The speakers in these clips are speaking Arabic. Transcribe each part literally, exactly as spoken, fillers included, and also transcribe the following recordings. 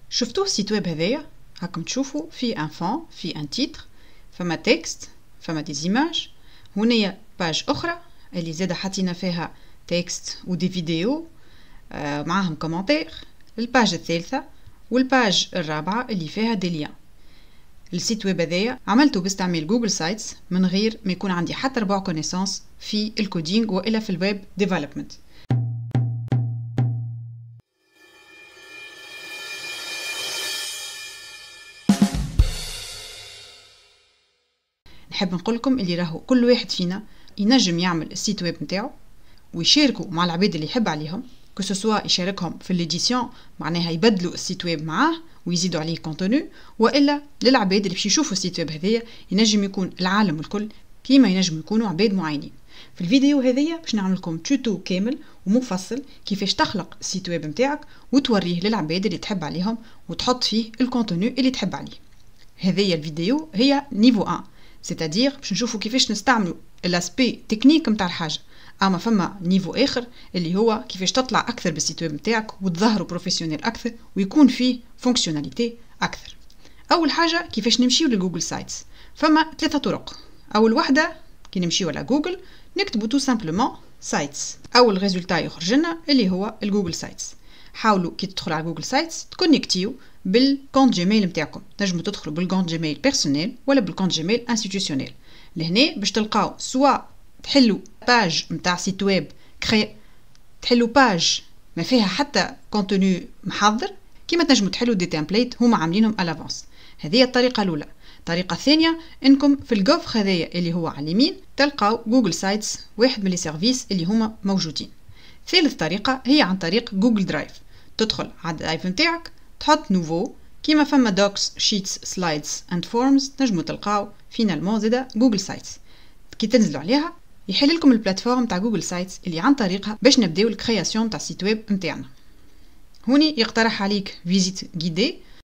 شفتوا السيت ويب هذايا؟ هاكم تشوفوا في ان فون، في ان تيتر، فما تكست، فما دي زيماج. هنايا باج اخرى اللي زاده حطينا فيها تكست ودي فيديو آه معاهم كومنتير. الباج الثالثه والباج الرابعه اللي فيها دي ليان. السيت ويب هذايا عملته باستعمال جوجل سايتس من غير ما يكون عندي حتى ربع كونيسانس في الكودينج والا في الويب ديفلوبمنت. نحب نقول لكم اللي راهو كل واحد فينا ينجم يعمل السيت ويب نتاعو ويشاركوا مع العباد اللي يحب عليهم، كسوسوا يشاركهم في ليديسيون، معناها يبدلوا السيت ويب معاه ويزيدوا عليه كونتوني، والا للعباد اللي باش يشوفوا السيت ويب هذايا ينجم يكون العالم الكل كيما ينجم يكونوا عباد معينين. في الفيديو هذايا باش نعمل لكم توتو كامل ومفصل كيفاش تخلق السيت ويب نتاعك وتوريه للعباد اللي تحب عليهم وتحط فيه الكونتوني اللي تحب عليه. هذايا الفيديو هي نيفو واحد، سيتادير باش نشوفوا كيفاش نستعملوا الاسبي تكنيك نتاع الحاجه. اما فما نيفو اخر اللي هو كيفاش تطلع اكثر بالسيت ويب نتاعك وتظهروا بروفيسيونيل اكثر ويكون فيه فونكسيوناليتي اكثر. اول حاجه كيفاش نمشيو لجوجل سايتس. فما ثلاثه طرق. اول واحده كي نمشيو على جوجل نكتبوا تو سامبلومون سايتس، اول ريزولتا يخرج لنا اللي هو الجوجل سايتس. حاولوا كي تدخلوا على جوجل سايتس تكونيكتيو بالكونت جيميل نتاعكم، تنجموا تدخلوا بالكونت جيميل بيرسونيل ولا بالكونت جيميل انستيتيوشنيل. لهنا باش تلقاو سوا تحلوا باج نتاع سيت ويب كري، تحلوا باج ما فيها حتى كونتوني محضر، كيما تنجموا تحلوا دي تمبليت هما عاملينهم على لافونس. هذه الطريقه الاولى. الطريقه الثانيه انكم في الجوفر هذايا اللي هو على اليمين تلقاو جوجل سايتس، واحد من لي سيرفيس اللي هما موجودين. ثالث طريقه هي عن طريق جوجل درايف. تدخل على الدرايف نتاعك تحط نوفو، كيما فما دوكس شيتس سلايدز اند فورمز تنجموا تلقاو فينالمون زاده جوجل سايتس. كي تنزلوا عليها يحل لكم البلاتفورم تاع جوجل سايتس اللي عن طريقها باش نبداو الكرياسيون تاع السيت ويب نتاعنا. هوني يقترح عليك فيزيت غيدي.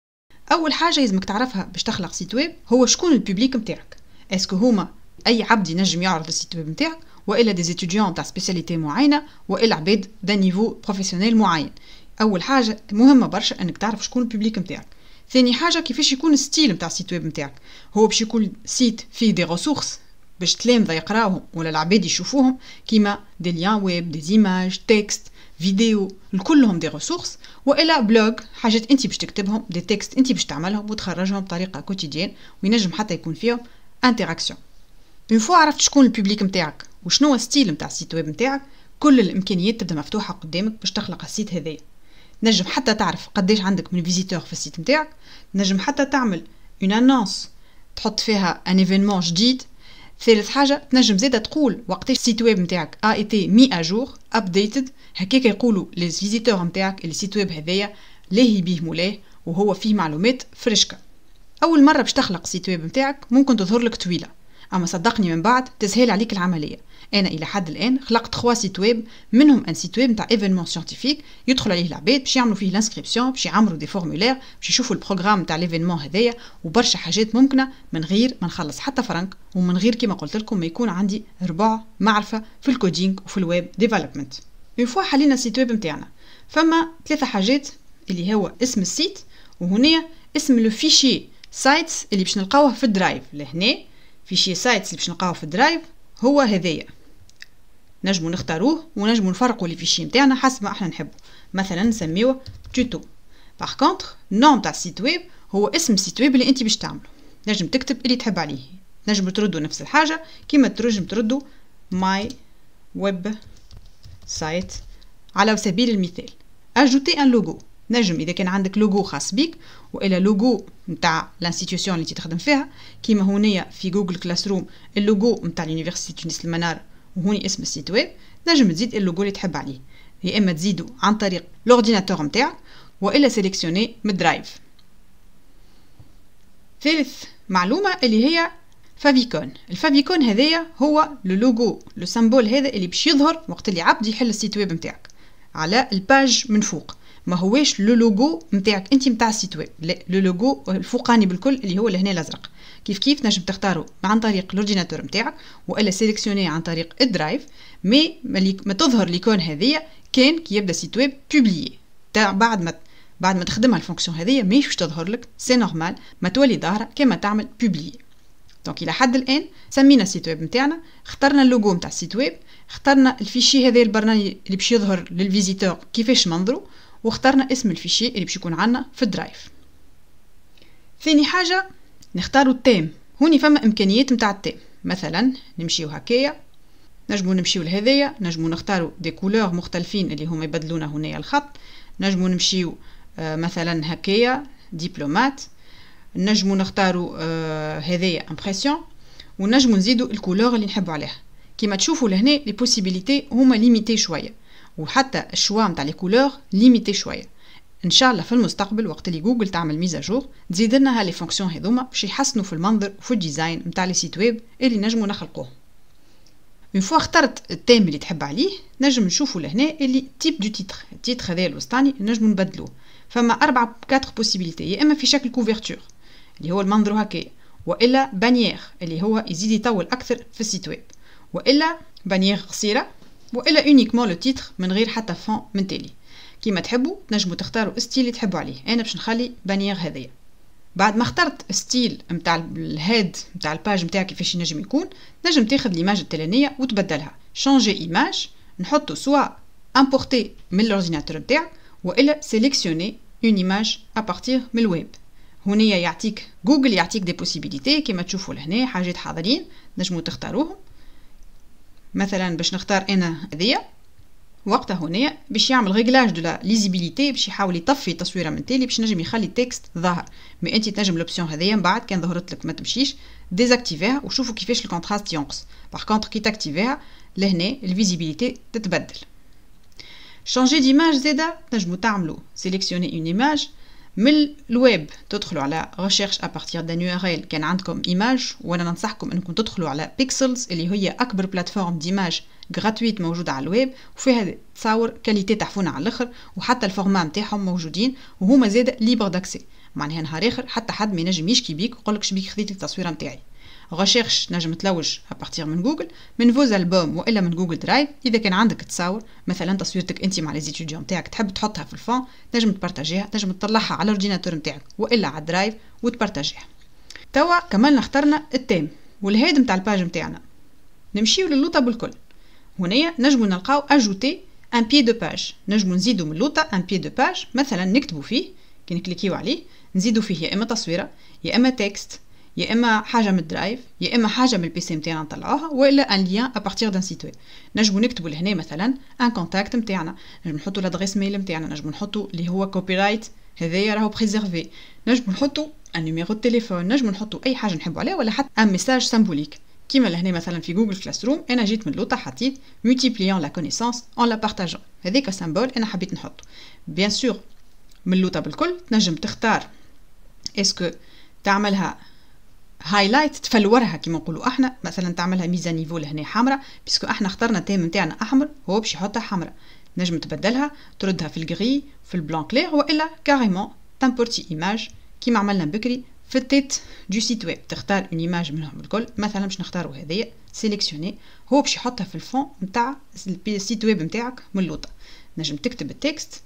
اول حاجه لازمك تعرفها باش تخلق سيت ويب هو شكون البوبليك نتاعك. اسكو هما اي عبد ينجم يعرض السيت ويب نتاعك، والا دي ستوديون تاع سبيسياليتي معينه، والا عباد دا نيفو بروفيسيونيل معين. اول حاجه مهمه برشا انك تعرف شكون البوبليك نتاعك. ثاني حاجه كيفاش يكون الستيل نتاع السيت ويب نتاعك. هو باش يكون سيت فيه دي ريسورس باش تلامذه يقراوهم ولا العباد يشوفوهم، كيما دي ليان ويب، دي زيماج، تكست، فيديو، كلهم دي ريسورس، والا بلوج، حاجات انت باش تكتبهم، دي تكست انت باش تعملهم وتخرجهم بطريقه كوتيديان وينجم حتى يكون فيهم انتراكسيون. اون فوا عرفت شكون البوبليك نتاعك وشنو هو الستيل نتاع السيت ويب نتاعك، كل الامكانيات تبدا مفتوحه قدامك باش تخلق السيت هذايا. نجم حتى تعرف قداش عندك من فيزيتور في السيت نتاعك، نجم حتى تعمل اون انونس تحط فيها ان ايفينمون جديد. ثالث حاجه تنجم زاده تقول وقتاش السيت ويب نتاعك ا ايتي مي اجور ابديتد، هكاك يقولوا لي فيزيتور نتاعك اللي السيت ويب هذايا لاهي بيه مولاه وهو فيه معلومات فريشكه. اول مره باش تخلق السيت ويب نتاعك ممكن تظهر لك طويله، اما صدقني من بعد تسهل عليك العمليه. انا الى حد الان خلقت ثلاثة سيت ويب، منهم ان سيت ويب نتاع ايفينمون سيانتيفيك يدخل عليه العباد باش يعملوا فيه الانسكريبسيون، باش يعمروا دي فورمولير، باش يشوفوا البروغرام نتاع ليفينمون هذايا وبرشا حاجات ممكنه من غير ما نخلص حتى فرنك ومن غير كما قلت لكم ما يكون عندي ربع معرفه في الكودينج وفي الويب ديفلوبمنت. اون فوا حلينا السيت ويب نتاعنا فما ثلاثه حاجات اللي هو اسم السيت، وهنا اسم لو فيشي سايتس اللي باش نلقاوه في الدرايف. لهنا فيشي سايتس اللي باش نلقاوه في الدرايف هو هذايا، نجمو نختاروه ونجمو نفرقوا لي فيشي نتاعنا حسب ما احنا نحبوا. مثلا نسميوه توتو. باغ كونطخ النوم تاع السيت ويب هو اسم السيت ويب اللي انت باش تعمله، نجم تكتب اللي تحب عليه. نجمو تردوا نفس الحاجه كيما تنجم تردوا ماي ويب سايت على سبيل المثال. اجوتي ان لوغو، نجم اذا كان عندك لوغو خاص بيك والا لوغو نتاع لانستيتيوشن اللي تخدم فيها، كيما هنايا في جوجل كلاس روم اللوغو نتاع لونيفرسيتي تونس المنار وهوني اسم السيت ويب. نجم تزيد اللوغو اللي تحب عليه، يا اما تزيدو عن طريق لورديناتور نتاعك والا سيليكسيوني من درايف. ثالث معلومه اللي هي فافيكون. الفافيكون هذايا هو لو لوغو لو سامبول هذا اللي باش يظهر وقت اللي عبد يحل السيت ويب نتاعك على الباج من فوق، ما هواش لو لوغو نتاعك انت نتاع السيت ويب، لا لو لوغو الفوقاني بالكل اللي هو لهنا الازرق. كيف كيف نجم تختاروا عن طريق الاورديناتور نتاعك والا سيليكسيوني عن طريق الدرايف، مي ما تظهر ليكون هذيا كان كي يبدا سيت ويب بوبليي تاع بعد ما بعد ما تخدمها الفونكسيون هذيا ماهيش باش تظهر لك، سي نورمال، ما تولي ظاهره كما تعمل بوبلي. دونك الى حد الان سمينا السيت ويب نتاعنا، اخترنا اللوجو نتاع السيت ويب، اخترنا الفيشي هذا البرنامج اللي باش يظهر للفيزيتور كيفاش منظروا، واخترنا اسم الفيشي اللي باش يكون عندنا في الدرايف. ثاني حاجه نختاروا التيم. هوني فما امكانيات نتاع التيم، مثلا نمشيو هكايا، نجمو نمشيو لهذايا، نجمو نختاروا دي كولور مختلفين اللي هما يبدلونا هنايا الخط، نجمو نمشيو آه مثلا هكايا دبلومات، نجمو نختاروا آه هذايا امبرسيون، ونجمو نزيدوا الكولور اللي نحبوا عليها. كيما تشوفوا لهنا لي بوسيبيليتي هما ليميتي شويه، وحتى الشوا نتاع لي كولور ليميتي شويه. ان شاء الله في المستقبل وقت اللي جوجل تعمل ميزاجور تزيد لنا هالي فونكسيون هذوما باش يحسنوا في المنظر وفي الديزاين نتاع لي سيت ويب اللي نجمو نخلقوه. اون فوا اخترت التيم اللي تحب عليه، نجم نشوفوا لهنا اللي تيب دو تيتر، التيتر هذا الوسطاني نجمو نبدلوه. فما أربعة كاتر بوسيبيليتي، يا اما في شكل كوفرتور اللي هو المنظر هكايا، والا بانيير اللي هو يزيد يطول اكثر في السيت ويب، والا بانيير قصيره، والا اونيكمون لو تيتر من غير حتى فون من تالي. كيما تحبوا تنجموا تختاروا الستيل اللي تحبوا عليه. انا باش نخلي بانيير هذايا. بعد ما اخترت ستيل نتاع الهيد نتاع الباج نتاعك كيفاش ينجم يكون، نجم تاخذ ليماج التالينيه وتبدلها. شانجي ايماج، نحطو سوا امبورتي من الاورديناتور نتاعك، والا سيليكسيوني اون ايماج ا بارتير من الويب. هنايا يعطيك جوجل يعطيك دي بوسيبيليتي كيما تشوفوا لهنا حاجات حاضرين نجموا تختاروهم. مثلا باش نختار انا هذيا، وقتها هنا باش يعمل ريغلاج دو لا ليزيبيليتي، باش يحاول يطفي التصويره من تالي باش نجم يخلي التكست ظاهر. مي انت تنجم لوبسيون هذيا من بعد كان ظهرت لك ما تمشيش ديزاكتيفيها، وشوفوا كيفاش الكونتراست ينقص. باغ كونطخ كي تاكتيفيها لهنا الفيزيبيليتي تتبدل. شانجي ديماج زاده تنجموا تعملوا سيليكسيوني اون ايماج من الويب، تدخلوا على ريشيرش ابارتير دان يو ار ال كان عندكم ايماج، وانا ننصحكم انكم تدخلوا على بيكسلز اللي هي اكبر بلاتفورم ديماج غراتويت موجوده على الويب، وفيها تصاور كاليتي تحفونه على الاخر، وحتى الفورما نتاعهم موجودين، وهما زاده ليبر داكسي، معناها نهار اخر حتى حد ما ينجم يشكي بيك ويقول لك شبيك خذيت التصويره نتاعي. ريشيرش نجم تلوج ابارتير من جوجل، من فوز البوم والا من جوجل درايف. اذا كان عندك تصاور مثلا تصويرتك انت مع لي زيتيديون نتاعك تحب تحطها في الفون، نجم تبارطاجيها، تنجم تطلعها على الاورديناتور نتاعك والا على الدرايف وتبارطاجيها. توا كملنا اخترنا التيم والهيد نتاع الباج نتاعنا. نمشيو للوطه بالكل. هنايا نجمو نلقاو اجوتي ان بي دو باج، نجمو نزيدو من اللوطه ان بي دو باج، مثلا نكتبو فيه كي نكليكيو عليه نزيدو فيه يا اما تصويره يا اما تكست يا اما حاجه من الدرايف يا اما حاجه من البي سي نتاعنا نطلعوها، والا ان لين ابارتير دان سيت ويب. نجمو نكتبوا لهنا مثلا ان كونتاكت نتاعنا، نجمو نحطوا لادريس ميل نتاعنا، نجمو نحطوا اللي هو كوبي رايت هذايا راهو بريزيرفي، نجمو نحطوا ان نيميرو دو تليفون، نجمو نحطوا اي حاجه نحبوا عليها، ولا حتى ان ميساج سامبوليك. كيما لهنا مثلا في جوجل كلاس روم انا جيت من اللوطه حطيت multipliant la connaissance en la partageant، هذيك سامبول انا حبيت نحطه. بيان سور من اللوطه بالكل تنجم تختار اسكو تعملها هايلايت تفلورها كيما نقولوا احنا، مثلا تعملها ميزه نيفو لهنا حمراء، بيسكو احنا اخترنا التيم نتاعنا احمر هو باش يحطها حمراء. نجم تبدلها تردها في الغري في البلان كلير، والا كاريمون تمبورتي ايماج كيما عملنا بكري في التيت دو سيت ويب، تختار اون ايماج منهم الكل. مثلا باش نختاروا هذيا سيليكسيوني، هو باش يحطها في الفون نتاع السيت ويب نتاعك من اللوطه. نجم تكتب التكست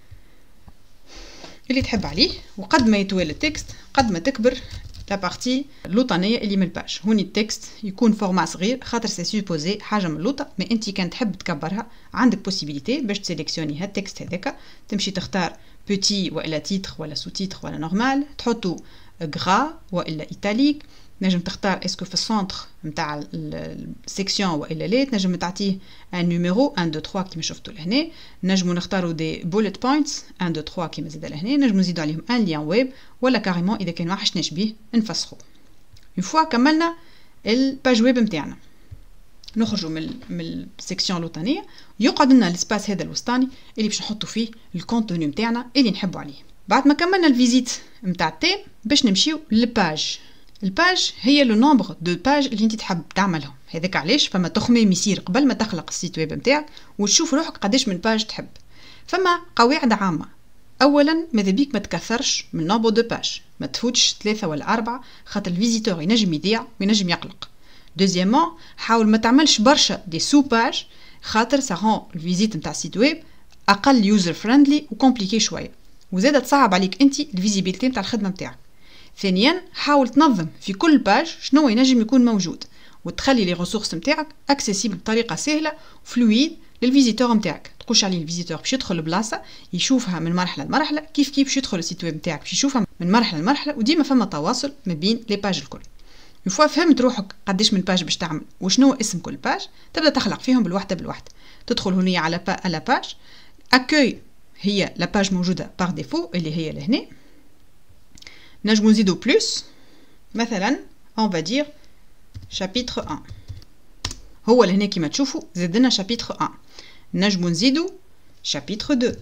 اللي تحب عليه، وقد ما يطول التكست قد ما تكبر لا بارتي اللوطانيه اللي من الباج. هوني التكست يكون فورما صغير خاطر سي سوبوزي حاجه من اللوطه، ما انت كان تحب تكبرها عندك بوسيبيليتي باش تسيليكسيوني هاد التكست هذاك، تمشي تختار بوتي والا تيتر ولا سو تيتر ولا نورمال، تحطو غرا والا ايتاليك. نجم تختار اسكو في السونتر نتاع السيكسيون والا لا، تنجم تعطيه ان نيميرو واحد اثنين ثلاثة كيما شفتوا لهنا. نجمو نختاروا دي بوليت بوينتس واحد اثنين ثلاثة كيما زاد لهنا، نجمو نزيدوا عليهم ان لين ويب، ولا كاريمون اذا كان ما حشناش بيه نفسخو. اون فوا كملنا الباج ويب نتاعنا نخرجوا من من السيكسيون الوطنيه، يقعد لنا السباس هذا الوسطاني اللي باش نحطوا فيه الكونتوني نتاعنا اللي نحبوا عليه. بعد ما كملنا الفيزيت نتاع التيم باش نمشيو للباج. الباج هي لو نومبر دو باج اللي انت تحب تعملهم، هذاك علاش فما تخميم يصير قبل ما تخلق السيت ويب نتاعك وتشوف روحك قداش من باج تحب. فما قواعد عامه. اولا ماذا بيك ما تكثرش من نومبر دو باج، ما تفوتش ثلاثه ولا اربعه خاطر الفيزيتور ينجم يضيع وينجم يقلق. دوزيامون حاول ما تعملش برشا دي سو باج خاطر سا رون الفيزيت نتاع السيت ويب اقل يوزر فريندلي وكومبليكي شويه. وزاده تصعب عليك انت الفيزيبيليتي نتاع الخدمه نتاعك. ثانيا حاول تنظم في كل باج شنو ينجم يكون موجود، وتخلي لي ريسورس نتاعك اكسيسيبل بطريقه سهله وفلويد للفيزيتور نتاعك. تقولش عليه الفيزيتور باش يدخل البلاصه يشوفها من مرحله لمرحله، كيف كيف باش يدخل السيت ويب نتاعك باش يشوفها من مرحله لمرحله، وديما فما تواصل ما بين لي باج الكل. يفوا فهمت روحك قداش من باج باش تعمل وشنو اسم كل باج، تبدا تخلق فيهم بالوحده بالوحده. تدخل هنا على با على باج اكوي، هي لا باج موجوده بار ديفو اللي هي لهنا. نجمو نزيدو بلوس، مثلا اون با دير شابيتر واحد، هو لهنا كيما تشوفوا زاد لنا شابيتر واحد. نجمو نزيدو شابيتر اثنين.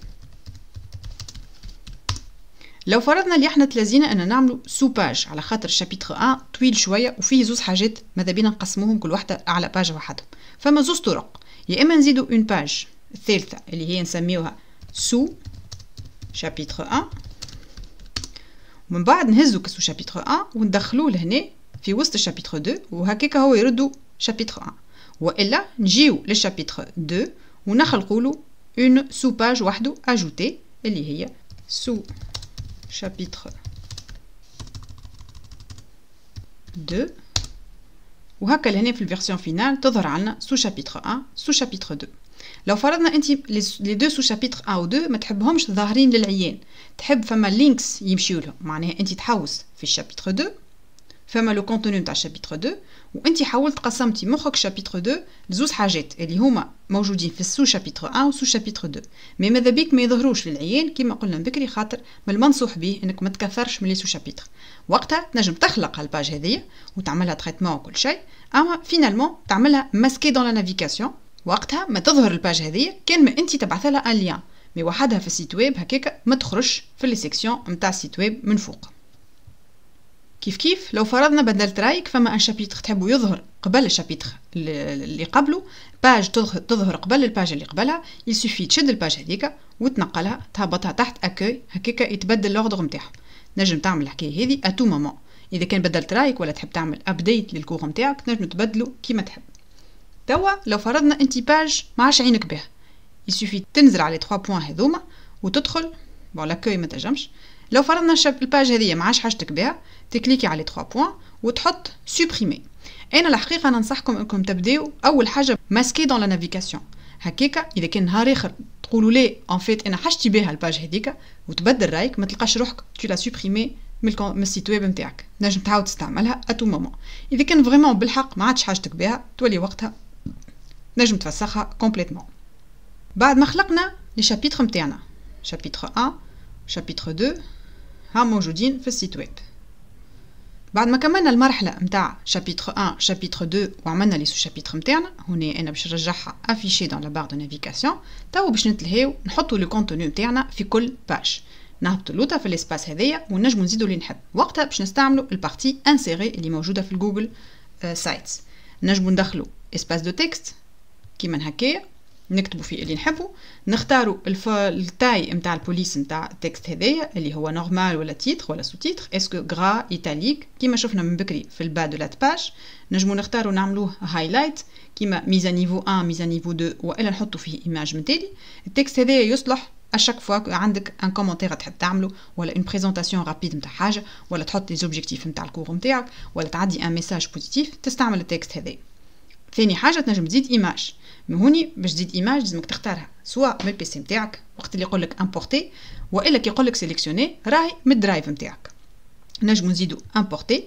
لو فرضنا اللي احنا تلازينا ان نعملو سو باج، على خاطر شابيتر واحد طويل شويه وفيه زوز حاجات ماذا بينا نقسموهم كل واحده على باج وحدهم. فما زوز طرق، يا اما نزيدو اون باج الثالثه اللي هي نسميوها سو شابيتر واحد، ومن بعد نهزو كسو شابيتر واحد وندخلوه لهنا في وسط الشابيتر اثنين، وهكاك هو يردو شابيتر واحد. والا نجيو للشابيتر اثنين ونخلقولو اون سو باج وحده اجوتي اللي هي سو شابيتر اثنين، وهكا لهنا في الفيرسيون فينال تظهر عنا سو شابيتر واحد سو شابيتر اثنين. لو فرضنا انت لي دو سو شابيتر واحد و اثنين ما تحبهمش ظاهرين للعيان، تحب فما لينكس يمشيو لهم، معناها انت تحوس في الشابيتر اثنين، فما لو كونتوني نتاع الشابيتر اثنين، وانت حاولت قسمتي مخك شابيتر اثنين لزوز حاجات اللي هما موجودين في السو شابيتر واحد وسو شابيتر اثنين، مي ماذا بيك ما يظهروش للعيان كما قلنا بكري، خاطر من المنصوح به انك ما تكثرش من لي سو شابيتر. وقتها تنجم تخلق الباج هذيا وتعملها تريتمون وكل شيء، اما فينالمون تعملها ماسكي دون لا نافيغاسيون. وقتها ما تظهر الباج هذيا كان ما انت تبعث لها ان ليان، مي وحدها في السيت ويب هكاك ما تخرجش في لي سيكسيون نتاع السيت ويب من فوق. كيف كيف لو فرضنا بدلت رايك فما ان شابيتر تحبوا يظهر قبل الشابيتر اللي قبله، باج تظهر قبل الباج اللي قبلها، يسوفي تشد الباج هذيك وتنقلها تهبطها تحت اكوي، هكاك يتبدل لوردر نتاعها. نجم تعمل الحكايه هذه اتو مومون، اذا كان بدلت رايك ولا تحب تعمل ابديت للكور نتاعك تنجم تبدلو كيما تحب. توا لو فرضنا انت باج ما عادش عينك بها، يسوفي تنزل على ثلاثة بوين هذوما وتدخل بون لاكوي ما تنجمش. لو فرضنا الباج هذه ما عادش حاجتك بها، تكليكي على ثلاثة بوين وتحط سوبريمي. انا الحقيقه ننصحكم انكم تبداو اول حاجه ماسكي دون لا نافيغاسيون، هكاكا اذا كان نهار اخر تقولوا لي ان فيت انا حاجتي بها الباج هذيك وتبدل رايك، ما تلقاش روحك تو لا سوبريمي من السيت ويب نتاعك، نجم تعاود تستعملها اتو مومون. اذا كان فريمون بالحق ما عادش حاجتك بها تولي وقتها نجم تفسخها كومبليتمون. بعد ما خلقنا لي شابيتر نتاعنا شابيتر واحد شابيتر اثنين ها موجودين في السيت ويب. بعد ما كملنا المرحله نتاع شابيتر واحد شابيتر اثنين وعملنا لي سو شابيتر نتاعنا، هنا انا باش نرجعها افيشي دون لا بار دو نافيغاسيون. تو باش نتلهيو نحطوا لو كونتوني نتاعنا في كل باج، نهبطوا لوطا في الاسباس هذيا ونجموا نزيدوا اللي نحب. وقتها باش نستعملوا البارتي انسيري اللي موجوده في الجوجل سايتس. نجموا ندخلوا اسباس دو تكست كيما هكايا نكتبوا فيه اللي نحبوا، نختاروا التاي نتاع البوليس نتاع التكست هذايا اللي هو نورمال ولا تيتر ولا سو تيتر، اسكو غرا ايتاليك كيما شفنا من بكري في البا دو لات باج. نجموا نختاروا نعملوه هايلايت كيما ميزا نيفو واحد ميزا نيفو اثنين، والا نحطوا فيه ايماج متالي. التكست هذايا يصلح اشاك فوا عندك ان كومونتير تحب تعمله، ولا اون بريزونطاسيون رابيد نتاع حاجه، ولا تحط لي زوبجيكتيف نتاع الكور نتاعك، ولا تعدي ان ميساج بوزيتيف تستعمل التكست هذايا. ثاني حاجه تنجم تزيد ايماج، من هوني باش تزيد ايماج لازمك تختارها سواء من البيسي نتاعك وقت اللي يقول لك امبورتي، والا كي يقول لك سيليكسيوني راهي من الدرايف نتاعك. نجمو نزيدو امبورتي،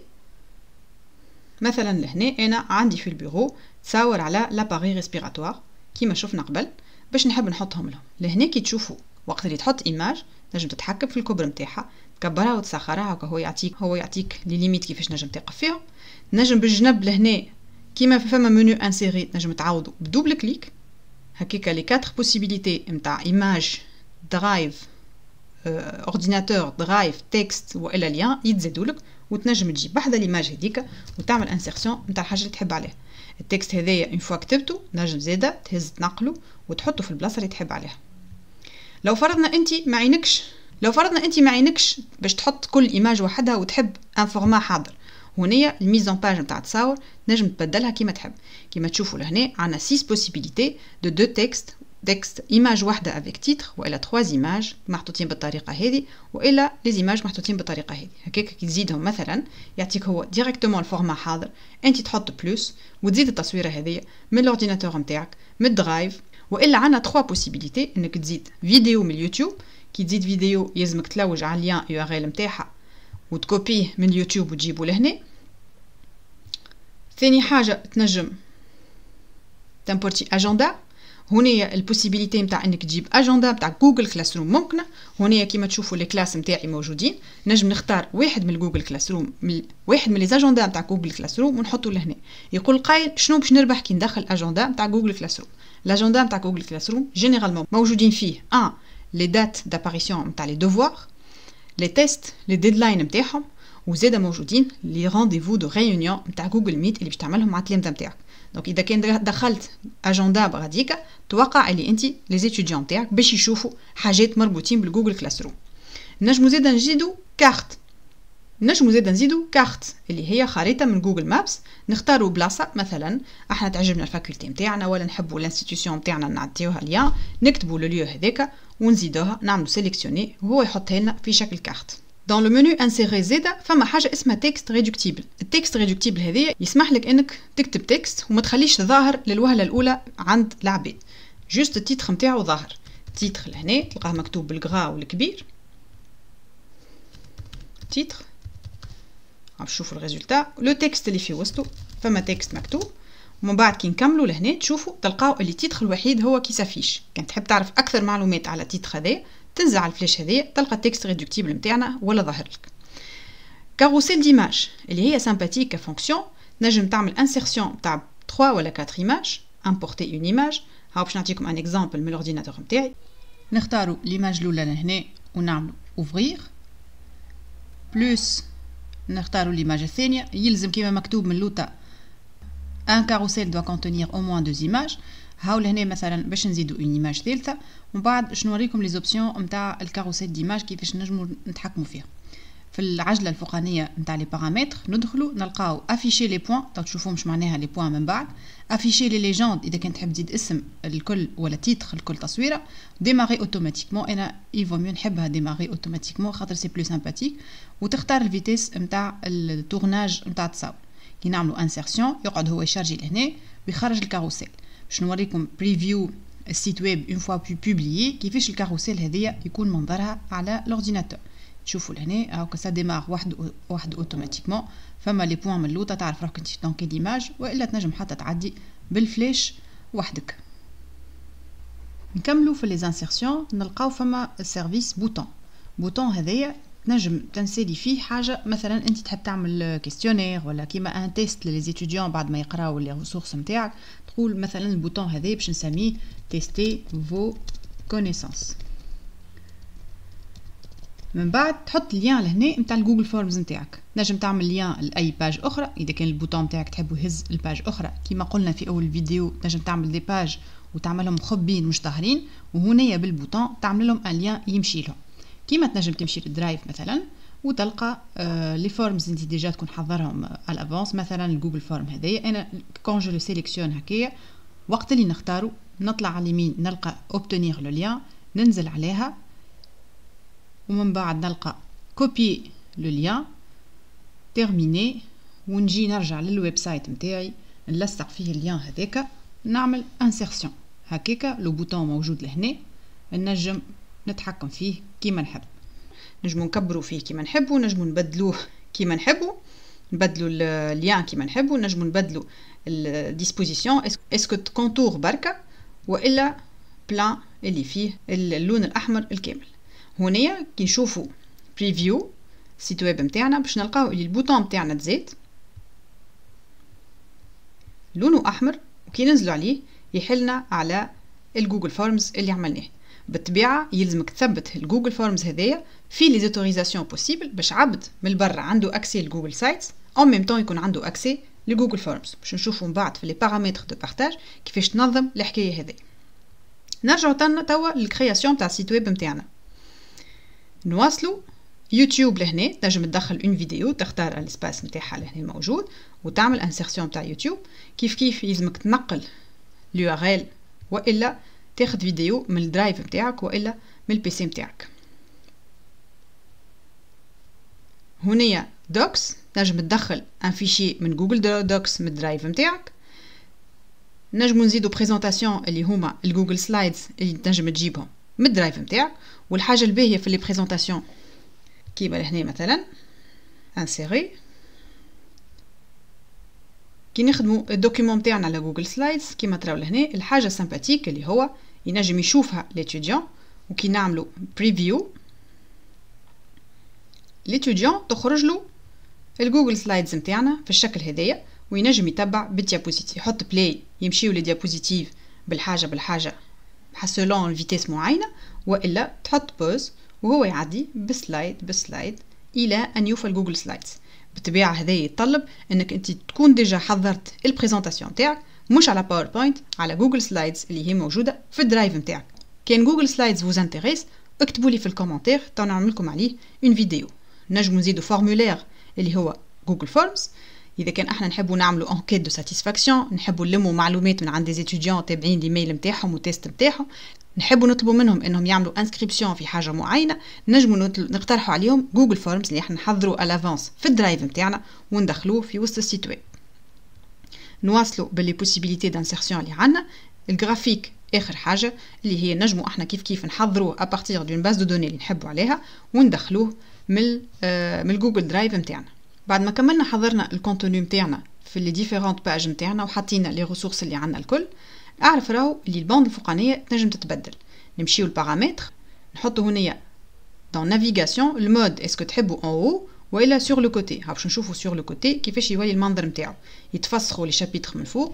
مثلا لهنا انا عندي في البيرو تصاور على لاباري ريسبيراتوار كيما شفنا قبل، باش نحب نحطهم لهم لهنا. كي تشوفوا وقت اللي تحط ايماج نجم تتحكم في الكبر نتاعها، تكبرها وتصغرها، هكا هو يعطيك هو يعطيك لي ليميت كيفاش نجم توقف فيهم. نجم بالجنب لهنا كيما فما منيو انسيري نجم تعوضوا بدوبل كليك، هكاكا لي كاتر بوسيبيليتي نتاع ايماج درايف اورديناتور درايف تكست والا ليان يتزادوا لك، وتنجم تجيب بحذا ليماج هذيك وتعمل انسيرسيون نتاع الحاجه اللي تحب عليها. التكست هذايا اون فوا كتبته نجم زاده تهز تنقله وتحطه في البلاصه اللي تحب عليها. لو فرضنا انت ما عينكش لو فرضنا انت ما عينكش باش تحط كل ايماج وحدها وتحب ان فورما حاضر، هنايا الميزون باج نتاع التصاور نجم تبدلها كيما تحب. كيما تشوفوا لهنا عندنا ستة بوسيبيليتي دو دو تكست تكست ايماج واحده افيك تيتر والا تخوا ايماج محطوطين بالطريقه هذه والا لي ايماج محطوطين بالطريقه هذه. هكاك كي تزيدهم مثلا يعطيك هو ديريكتومون الفورما حاضر، انت تحط بلوس وتزيد التصويره هذه من الاورديناتور نتاعك من الدرايف. والا عندنا ثلاث بوسيبيليتي انك تزيد فيديو من اليوتيوب. كي تزيد فيديو يلزمك تلوج على اللين يو ار ال نتاعها وتكوبيه من اليوتيوب وتجيبه لهنا. ثاني حاجه تنجم تمبورتي اجندا. هنا البوسيبيليتي نتاع انك تجيب اجندا نتاع جوجل كلاس روم ممكنه. هنا كيما تشوفوا لي كلاس نتاعي موجودين، نجم نختار واحد من جوجل كلاس روم، من واحد من لي اجندا نتاع جوجل كلاس روم ونحطه لهنا. يقول قايل شنو باش نربح كي ندخل اجندا نتاع جوجل كلاس روم. الاجندا نتاع جوجل كلاس روم جينيرالمون موجودين فيه ان لي دات داباريسيون نتاع لي دوفوار، لي تيست، لي ديدلاين نتاعهم، وزاده موجودين لي رونديفو دو ريونيون نتاع جوجل ميت اللي باش تعملهم مع التلامذه نتاعك. دونك اذا كان دخلت اجندا بغاديكا توقع اللي انت لي زيتيديون نتاعك باش يشوفوا حاجات مربوطين بالجوجل كلاس روم. نجمو زاده نزيدو كارت. نجمو زاده نزيدو كارت اللي هي خريطه من جوجل مابس. نختاروا بلاصه مثلا احنا تعجبنا الفاكولتي نتاعنا ولا نحبوا الانستيتيوشن نتاعنا نعطيوها ليا، نكتبوا لو ليو هذاك ونزيدوها نعملوا سيليكسيوني وهو يحطها لنا في شكل كارت. dans le menu insérer زاده فما حاجه اسمها تكست ريدكتيبل. التكست ريدكتيبل هذه يسمح لك انك تكتب تكست وما تخليش ظاهر للوهله الاولى عند العباد، جوست التيتر نتاعو ظاهر. تيتر لهنا تلقاه مكتوب بالغرا والكبير، تيتر عم تشوفوا الريزولتا. لو تكست اللي في وسطه فما تكست مكتوب، ومن بعد كي نكملوا لهنا تشوفوا تلقاو اللي التيتر الوحيد هو كي سافيش. كان تحب تعرف اكثر معلومات على التيتر هذا تنزل على الفلاش هذه تلقى التكست ريدكتيبل نتاعنا ولا ظاهر لك. كاروسيل ديماج اللي هي سامباتيك كفونكسيون، نجم تعمل انسيرسيون تاع ثلاثة ولا أربعة ايماج، امبورتي اون ايماج. هاو باش نعطيكم ان اكزامبل من الاورديناتور نتاعي. نختاروا ليماج الاولى لهنا ونعملوا اوفرير بلس نختاروا ليماج الثانيه. يلزم كيما مكتوب من لوطا ان كاروسيل دو كونتينير او موان دو ايماج. هاو لهنا مثلا باش نزيدوا اون ايماج ثالثه، ومن بعد باش نوريكم لي زوبسيون نتاع الكاروسيل ديماج كيفاش نجموا نتحكموا فيها. في العجله الفوقانيه نتاع لي بارامتر ندخلوا نلقاو افيشي لي بوين، تو تشوفوا مش معناها لي بوين من بعد. افيشي لي ليجوند اذا كنت تحب تزيد اسم الكل ولا تيتر الكل تصويره. ديماري اوتوماتيكمون، انا ايفو ميو نحبها ديماري اوتوماتيكمون خاطر سي بلو سامباتيك. وتختار الفيتيس نتاع التورناج نتاع التصاور. كي نعملوا انسيرسيون يقعد هو يشارجي لهنا ويخرج الكاروسيل. باش نوريكم بريفيو السيت ويب اون فوا بوبليي كيفاش الكاروسيل هذيا يكون منظرها على الاورديناتور. تشوفوا لهنا هاكا سا ديمار واحد واحد اوتوماتيكمون. فما لي بوين من اللوطه تعرف روحك انت دون كي ديماج، والا تنجم حتى تعدي بالفلاش وحدك. نكملوا في لي زانسيرسيون نلقاو فما السيرفيس بوتون. بوتون هذايا تنجم تنسالي فيه حاجه، مثلا انت تحب تعمل كيستيونير ولا كيما ان تيست لي زيتيديون بعد ما يقراو لي ريسورس نتاعك، تقول مثلا البوتون هذا باش نسميه تيستي فو كونيسانس. من بعد تحط ليان لهنا نتاع الجوجل فورمز نتاعك. نجم تعمل ليان لاي باج اخرى اذا كان البوتون نتاعك تحبوا يهز الباج اخرى. كيما قلنا في اول فيديو نجم تعمل دي باج وتعملهم مخبين مش ظاهرين، وهنايا بالبوتون تعمل لهم ان ليان يمشي لهم. كيما تنجم تمشي للدرايف مثلا وتلقى آه لي فورمز انت ديجا تكون حضرهم على الافونس. مثلا الجوجل فورم هذايا انا كون جو لو سيليكسيون هكايا وقت اللي نختارو نطلع على اليمين نلقى اوبتونير لو ليان، ننزل عليها ومن بعد نلقى كوبي لو ليان تيرميني، ونجي نرجع للويب سايت نتاعي نلصق فيه الليان هذاك نعمل انسيرسيون. هكاكا لو بوتون موجود لهنا نجم نتحكم فيه كيما نحب. نجمو نكبروا فيه كيما نحبوا، نجمو نبدلوه كيما نحبوا، نبدلوا الليان كيما نحبوا، نجمو نبدلوا الديسبوزيسيون اسكو كونتور بركه والا بلان اللي فيه اللون الاحمر الكامل. هنايا كي نشوفوا بريفيو سيت ويب نتاعنا باش نلقاو اللي البوطون نتاعنا تزاد لونه احمر، وكي ننزلوا عليه يحلنا على الجوجل فورمز اللي عملناه. بالطبيعه يلزمك تثبت الجوجل فورمز هذايا في لي زوتوريزاسيون بوسيبل باش عبد من برا عنده اكسي لجوجل سايتس او ميم طون يكون عنده اكسي لجوجل فورمز. باش نشوفوا من بعد في لي بارامتر دو بارتاج كيفاش تنظم الحكايه هذه. نرجعوا تنا توا للكرياسيون تاع السيت ويب نتاعنا. نواصلوا يوتيوب لهنا، تنجم تدخل اون فيديو تختار الاسباس نتاعها لهنا موجود وتعمل انسيرسيون تاع يوتيوب. كيف كيف يلزمك تنقل اليو ار ال والا تاخد فيديو من الدرايف متاعك والا من البي سي متاعك. هنايا دوكس نجم تدخل ان فيشي من جوجل دوكس من الدرايف متاعك. نجمو نزيدو بريزونطاسيون اللي هما الجوجل سلايدز اللي تنجم تجيبهم من الدرايف متاعك. والحاجه الباهيه في لي بريزونطاسيون كيما لهنا مثلا انسيري كي نخدمو الدوكيمون متاعنا على جوجل سلايدز كيما تراو لهنا. الحاجه سامباتيك اللي هو ينجم يشوفها ليتوديون وكي نعملو بريفيو ليتوديون تخرج له الجوجل سلايدز متاعنا في الشكل هذايا وينجم يتبع بالديابوزيتيف. يحط بلاي يمشيو لي ديابوزيتيف بالحاجه بالحاجه حسلون الفيتيس معينه والا تحط بوز وهو يعدي بسلايد بسلايد الى ان يوفى جوجل سلايدز. بالطبيعه هذا يتطلب انك انت تكون ديجا حضرت البريزونطاسيون تاعك مش على باوربوينت على جوجل سلايدز اللي هي موجوده في الدرايف نتاعك. كان جوجل سلايدز فوز انتريس اكتبوا لي في الكومنتير تو نعمل لكم عليه اون فيديو. نجمو نزيدو فورمولير اللي هو جوجل فورمز اذا كان احنا نحبوا نعملوا انكيت دو ساتيسفاكسيون، نحبوا نلموا معلومات من عند دي ستوديون تابعين الايميل نتاعهم وتيست نتاعهم، نحبوا نطلبوا منهم انهم يعملوا انسكريبسيون في حاجه معينه، نجموا نقترحوا عليهم جوجل فورمز اللي احنا نحضروا الافونس في الدرايف نتاعنا وندخلوه في وسط السيت ويب. نواصلوا باللي بوسيبيليتي دانسيرسيون اللي عندنا. الجرافيك اخر حاجه اللي هي نجموا احنا كيف كيف نحضروه ابارتير دون باز دو دوني اللي نحبوا عليها وندخلوه من آه من الجوجل درايف نتاعنا. بعد ما كملنا حضرنا الكونتوني نتاعنا في لي ديفيرونت باج نتاعنا وحطينا لي ريسورس اللي عندنا الكل، اعرف راهو اللي الباند الفوقانيه تنجم تتبدل. نمشيو للبارامتر نحطو هنايا دون نافيغاسيون المود اسكو تحبوا اون او ولا سور لو كوتي. باش نشوفوا سور لو كوتي كيفاش يولي المنظر نتاعو، يتفسخوا لي شابيتر من فوق.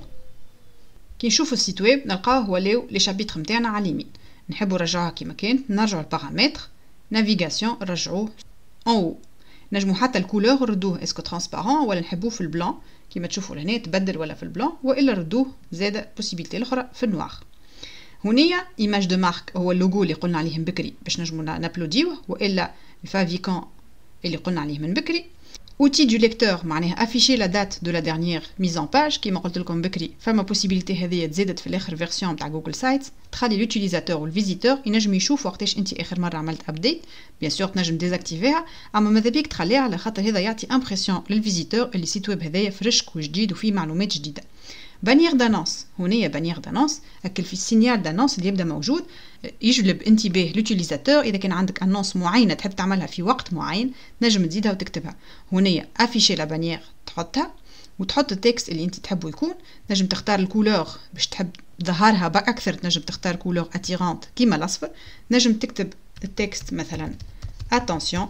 كي نشوفوا السيت ويب نلقاوه ولاو لي شابيتر نتاعنا على اليمين. نحبوا نرجعوها كيما كانت، نرجعوا للبارامتر نافيغاسيون نرجعوه اون او. نجمو حتى الكولور نردوه اسكو ترانسبارون ولا نحبوه في البلون كيما تشوفوا لهنا تبدل ولا في البلون، والا ردوه زاده بوسيبيليتي الاخرى في النوار. هنايا ايماج دو مارك هو اللوغو اللي قلنا عليه من بكري باش نجمو نابلوديوه، والا الفافيكون اللي قلنا عليه من بكري. اوتي دو ليكتور معناها افيشي لا دات دو لا ديرنيير ميز ان باج كيما قلت لكم بكري. فما بوسيبيليتي هذه تزادت في الاخر فيرسيون تاع جوجل سايتس تخلي لوتيليزاتور والفيزيتور ينجم يشوف وقتاش انت اخر مره عملت ابديت. بيان سور تنجم ديزاكتيفيها، اما ماذا بيك تخليها على خاطر هذا يعطي امبرسيون للفيزيتور اللي سيت ويب هذايا فريشك وجديد وفيه معلومات جديده. بانيير دانونس هنايا بانيير دانونس اكل في السينيال دانونس اللي يبدا موجود يجلب انتباه لوتيليزاتور. اذا كان عندك انونس معينه تحب تعملها في وقت معين نجم تزيدها وتكتبها. هنايا افيشي لا بانيير تحطها وتحط التكست اللي انت تحبه يكون. نجم تختار الكولور باش تحب ظهرها باكثر، تنجم تختار كولور اتيرانت كيما الاصفر. نجم تكتب التكست مثلا اتونسيون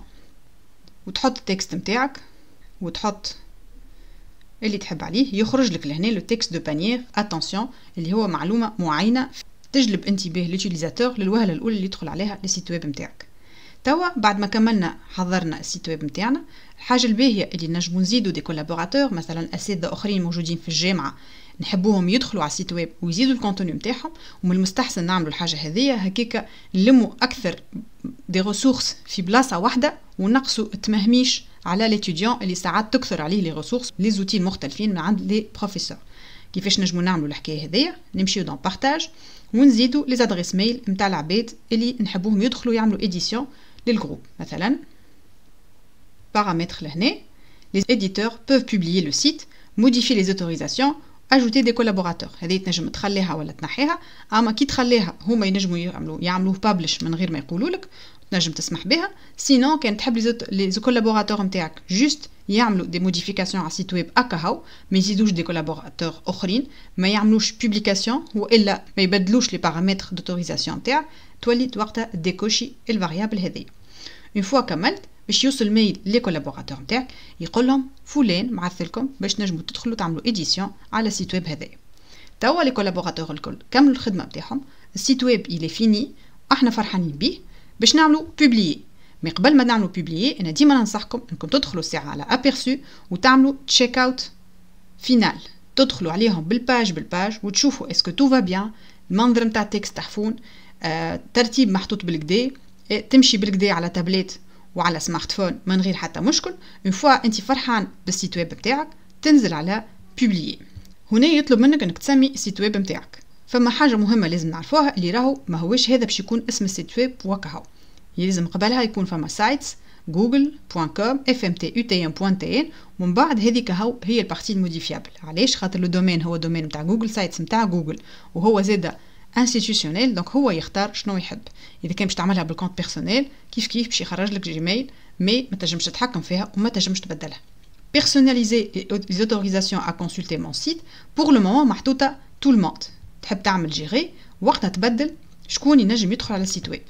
وتحط التكست نتاعك وتحط اللي تحب عليه، يخرج لك لهنا لو تكست دو بانيير اتونسيون اللي هو معلومه معينه تجلب انتباه لوتيليزاتور للوهله الاولى اللي يدخل عليها السيت ويب نتاعك. توا بعد ما كملنا حضرنا السيت ويب نتاعنا، الحاجه الباهيه اللي نجمو نزيدو دي كولابوراتور مثلا اساتذه اخرين موجودين في الجامعه نحبوهم يدخلوا على السيت ويب ويزيدوا الكونتوني نتاعهم، ومن المستحسن نعملوا الحاجه هذه هكاك نلموا اكثر دي ريسورس في بلاصه واحده ونقصوا التمهميش على ليتوديون اللي ساعات تكثر عليه لي ريسورس لي زوتي المختلفين من عند لي بروفيسور. كيفاش نجمو نعملوا الحكايه هذيا؟ نمشيو دون بارتاج ونزيدوا لي ادريس ميل نتاع العباد اللي نحبوهم يدخلوا يعملوا اديسيون للجروب. مثلا بارامتر لهنا les éditeurs peuvent publier le site, modifier les autorisations, ajouter des collaborateurs. هذه تنجم تخليها ولا تنحيها، اما كي تخليها هما ينجموا يعملوا يعملوا بابلش من غير ما يقولوا لك، تنجم تسمح بها. سينون كان تحب لي كولابوراتور نتاعك جوست يعملوا دي موديفيكاسيون على السيت ويب اكاهو، ما يزيدوش دي كولابوراتور اخرين، ما يعملوش بوبليكاسيون والا ما يبدلوش لي بارامتر دوتوريزاسيون تاعك، تولي وقتها ديكوشي الفاريابل هذه. اون فوا كملت باش يوصل ميل لي كولابوراتور نتاعك يقول لهم فلان معثلكم باش نجموا تدخلوا تعملوا اديسيون على السيت ويب هذايا. توا لي كولابوراتور الكل كملوا الخدمه نتاعهم، السيت ويب الي فيني، احنا فرحانين بيه باش نعملوا بوبليي. مي قبل ما نعملوا بوبليي انا ديما ننصحكم انكم تدخلوا ساعه على ابيرسو وتعملوا تشيك اوت فينال، تدخلوا عليهم بالباج بالباج وتشوفوا اسكو تو فا بيان، المنظر نتاع التكست تحفون، آه، ترتيب محطوط بالكدا، تمشي بالكدا على تابلت وعلى سمارت فون من غير حتى مشكل. اون فوا انت فرحان بالسيت ويب نتاعك تنزل على بوبليي. هنا يطلب منك انك تسمي السيت ويب نتاعك فما حاجة مهمة لازم نعرفوها، اللي راهو ما هوش هذا باش يكون اسم السيت ويب وكهو، يلزم قبلها يكون فما سايتس جوجل دوت كوم اف ام تي يو تي ام دوت تي ان، ومن بعد هذيك هو هي البارتي الموديفيابل. علاش؟ خاطر لو دومين هو دومين نتاع جوجل سايتس نتاع جوجل، وهو زاده انستيتيوشنيل، دونك هو يختار شنو يحب. اذا كان باش تعملها بالكونت بيرسونيل كيف كيف باش يخرج لك جيميل، مي ما تنجمش تتحكم فيها وما تنجمش تبدلها. بيرسوناليزي les autorisations à consulter mon site pour le moment محطوطه tout le monde. تحب تعمل جيري وقتها تبدل شكون ينجم يدخل على السيت ويب.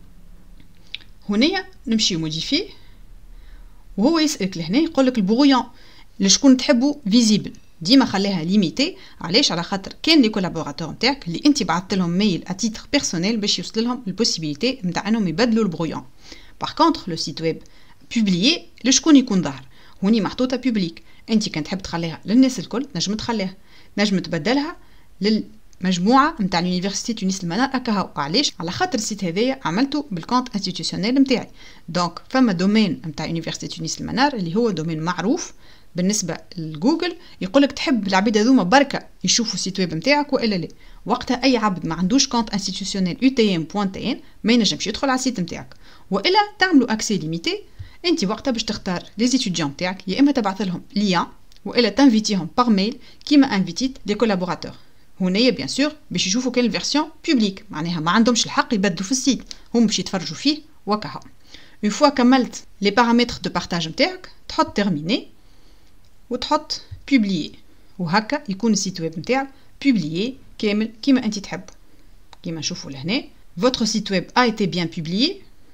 هنايا نمشي موديفي، وهو يسألك لهنا يقول لك البرويون لشكون تحبه فيزيبل، ديما خليها ليميتي. علاش؟ على خاطر كان لي كولابوراتور نتاعك اللي انت بعثت لهم ميل ا تيتر بيرسونيل باش يوصل لهم البوسيبيليتي نتاع انهم يبدلوا البرويون. باغ كونطخ لو سيت ويب بوبليي لشكون يكون ظاهر، هوني محطوطه بوبليك، انت كان تحب تخليها للناس الكل نجم تخليها، نجم تبدلها للمجموعه نتاع لونيفرسيتي تونس المنار هكا. علاش؟ على خاطر السيت هذايا عملته بالكونت انستيتيوشنيل نتاعي. دونك فما دومين نتاع يونيفرسيتي تونس المنار اللي هو دومين معروف بالنسبه لجوجل، يقولك تحب العباد هذوما بركه يشوفوا السيت ويب نتاعك والا لا. وقتها اي عبد ما عندوش كونت انستيتيوشنيل يو تي ام دوت تي ان ما ينجمش يدخل على السيت نتاعك، والا تعملوا اكسي ليميتي. انت وقتها باش تختار لي ستوديون نتاعك، يا اما تبعث لهم ليان والا تنفيتيهم بار ميل كيما انفيتيت لي كولابوراتور. هنايا بيان سور باش يشوفوا كان الفيرسيون بوبليك، معناها ما عندهمش الحق يبدلوا في السيت، هم باش يتفرجوا فيه وكها. اون فوا كملت لي بارامتر دو بارتاج نتاعك تحط تيرميني وتحط بوبليي، وهكا يكون السيت ويب نتاعك بوبليي كامل كيما انت تحب. كيما نشوفوا لهنا votre site web a été bien publié.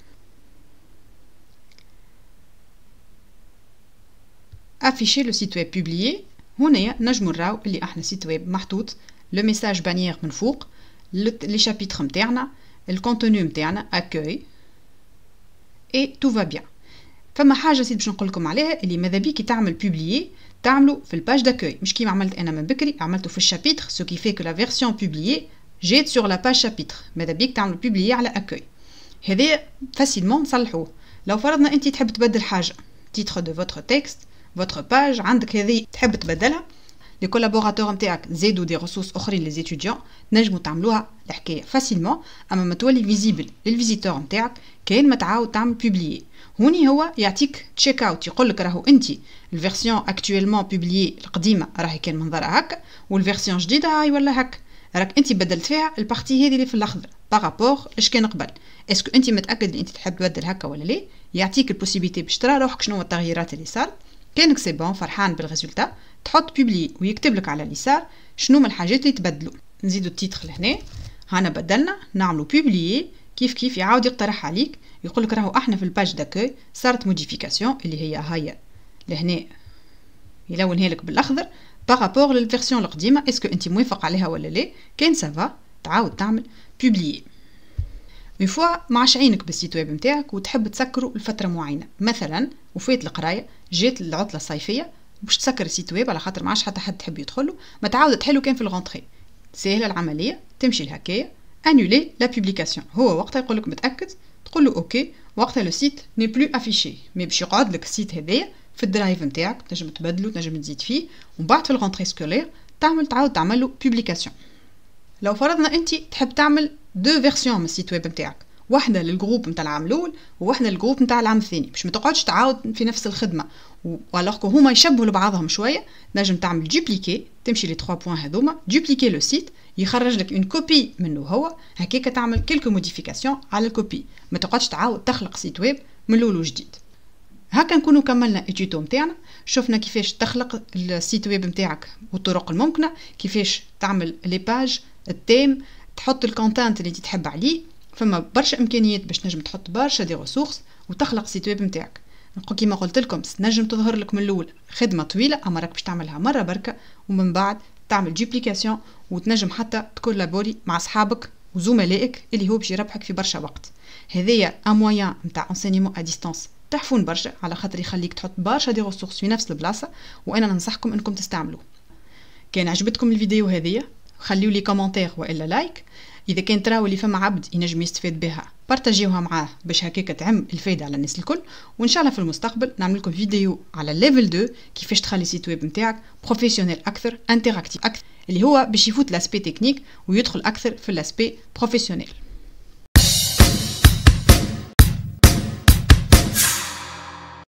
afficher le site web publié. هنا نجمو نراو اللي احنا سيت ويب محطوط لو ميساج بانيير من فوق، لي شابيتر نتاعنا، الكونتوني نتاعنا اكوي اي تو فا بيان. فما حاجه سيت باش نقول لكم عليها، اللي ماذا بيك تعمل بوبليي تعملوا في الباج داكوي، مش كيما عملت انا من بكري عملته في الشابيتر، سو كي في كو لا فيرسيون بوبليي جيت سور لا باج شابيتر. ماذا بيك تعملوا بوبليي على اكوي، هذا فاسيلمون نصلحوه. لو فرضنا انت تحب تبدل حاجه تيتر دو فوتر تكست votre page عندك هذه تحب تبدلها، لي كولابوراتور نتاعك زادوا دي ريسورس اخرين لي زيتوديون نجموا تعملوها الحكايه فاسيلمون. اما ما تولي فيزيبل للفيزيتور نتاعك كاين ما تعاود تعمل بوبليي. هوني هو يعطيك تشيك اوت، يقول لك راهو انت الفيرسيون اكطويلمون بوبليي القديمه راهي كان منظرها هكا، والفيرسيون جديده هاي ولا هكا، راك انت بدلت فيها البارتي هذه اللي في الاخضر بارابور اش كان قبل. اسكو انت متاكد اللي انت تحب تبدل هكا ولا لا؟ يعطيك البوسيبيتي باش ترى روحك شنو التغييرات اللي صارت. كانك سي بون فرحان بالريزولتا تحط بوبلي ويكتب لك على اليسار شنو من الحاجات اللي تبدلوا. نزيدوا التيتر لهنا، هانا بدلنا نعملوا بوبليي، كيف كيف يعاود يقترح عليك يقول لك راهو احنا في الباج داكوي صارت موديفيكاسيون اللي هي هيا لهنا يلونها لك بالاخضر بارابور للفيرسيون القديمه، اسكو انت موافق عليها ولا لا؟ كان سافا تعاود تعمل بوبليي. اون فوا معش عينك بالسيت ويب نتاعك وتحب تسكره لفتره معينه، مثلا وفات القرايه جات العطله الصيفيه باش تسكر السيت ويب على خاطر معش حتى حد تحب يدخله، ما تعاود تحلو كان في الغونطري. سهله العمليه، تمشي لهكايا انولي لا بوبليكاسيون، هو وقتها يقول لك متاكد تقول له اوكي، وقتها لو سيت ني بلو افيشي، مي باش يقعد لك السيت هذايا في الدرايف نتاعك، تنجم تبدلو تنجم تزيد فيه، ومن بعد في الغونطري سكولير تعمل تعاود تعمل له بوبليكاسيون. لو فرضنا انت تحب تعمل دو فيرسيون من السيت ويب نتاعك، واحده للجروب نتاع العام الاول وواحده للجروب نتاع العام الثاني، باش ما تقعدش تعاود في نفس الخدمه والوغ كو هما يشبهوا لبعضهم شويه، نجم تعمل دوبليكي، تمشي لي ثلاثة بوين هذوما دوبليكي لو سيت، يخرج لك اون كوبي منه هو هكاك، تعمل كلكو موديفيكاسيون على الكوبي، ما تقعدش تعاود تخلق سيت ويب من الاول وجديد. هكا نكونوا كملنا التوتو نتاعنا، شفنا كيفاش تخلق السيت ويب نتاعك والطرق الممكنه، كيفاش تعمل لي باج التيم، تحط الكونتنت اللي تحب عليه، فما برشا امكانيات باش نجم تحط برشا دي ريسورس وتخلق سيت ويب نتاعك. نقول كيما قلت لكم نجم تظهر لك من الاول خدمه طويله، اما راك باش تعملها مره بركه، ومن بعد تعمل دوبليكاسيون وتنجم حتى تكولابوري مع اصحابك وزملائك اللي هو باش يربحك في برشا وقت. هذايا ان مويان نتاع انسينيمون ا ديستانس تحفون برشا، على خاطر يخليك تحط برشا دي ريسورس في نفس البلاصه، وانا ننصحكم انكم تستعملوه. كان عجبتكم الفيديو هذيا خليوا لي كومنتير والا لايك، اذا كان تراو اللي فما عبد ينجم يستفاد بها بارطاجيوها معاه باش هكاك تعم الفايده على الناس الكل، وان شاء الله في المستقبل نعمل لكم فيديو على ليفل اثنين كيفاش تخلي سيت ويب نتاعك بروفيسيونيل اكثر، انتراكتيف اكثر. اللي هو باش يفوت لاسبي تكنيك ويدخل اكثر في لاسبي بروفيسيونيل.